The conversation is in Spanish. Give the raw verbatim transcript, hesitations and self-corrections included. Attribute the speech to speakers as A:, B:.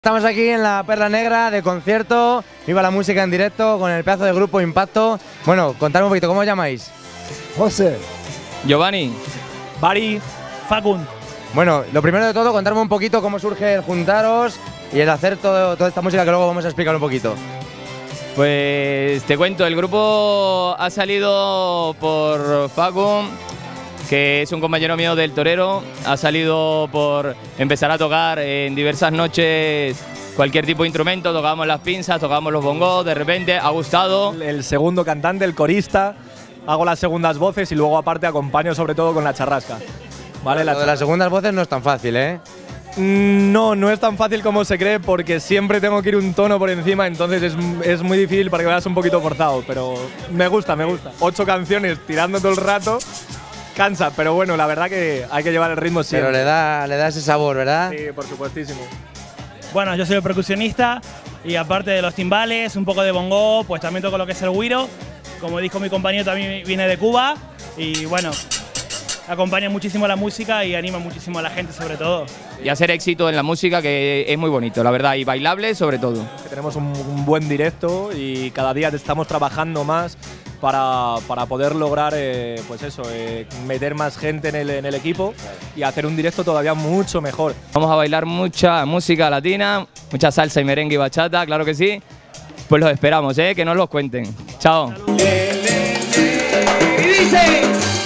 A: Estamos aquí en la Perla Negra de concierto, viva la música en directo con el pedazo de grupo Impacto. Bueno, contadme un poquito, ¿cómo os llamáis?
B: José.
C: Giovanni.
D: Bari. Facund.
A: Bueno, lo primero de todo, contarme un poquito cómo surge el juntaros y el hacer todo, toda esta música que luego vamos a explicar un poquito.
C: Pues te cuento, el grupo ha salido por Facund, que es un compañero mío del Torero, ha salido por empezar a tocar en diversas noches cualquier tipo de instrumento, tocábamos las pinzas, tocábamos los bongos, de repente ha gustado.
D: El segundo cantante, el corista, hago las segundas voces y luego aparte acompaño sobre todo con la charrasca. ¿Vale?
A: Lo de las segundas voces no es tan fácil, ¿eh?
D: No, no es tan fácil como se cree porque siempre tengo que ir un tono por encima, entonces es, es muy difícil para que veas un poquito forzado, pero me gusta, me gusta. Ocho canciones tirando todo el rato. Cansa, pero bueno, la verdad que hay que llevar el ritmo siempre.
A: Pero le da, le da ese sabor, ¿verdad?
D: Sí, por supuestísimo.
E: Bueno, yo soy el percusionista y aparte de los timbales, un poco de bongo, pues también toco lo que es el güiro. Como dijo mi compañero, también viene de Cuba y bueno, acompaña muchísimo la música y anima muchísimo a la gente sobre todo.
C: Y hacer éxito en la música, que es muy bonito, la verdad, y bailable sobre todo.
D: Tenemos un, un buen directo y cada día estamos trabajando más para, para poder lograr, eh, pues eso, eh, meter más gente en el, en el equipo y hacer un directo todavía mucho mejor.
C: Vamos a bailar mucha música latina, mucha salsa y merengue y bachata, claro que sí. Pues los esperamos, ¿eh? Que nos los cuenten. Chao.
F: Y dice...